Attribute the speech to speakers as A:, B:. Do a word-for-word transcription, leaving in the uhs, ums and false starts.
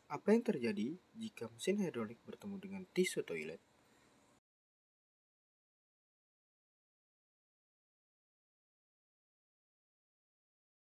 A: Apa yang terjadi jika mesin hidrolik bertemu dengan tisu toilet?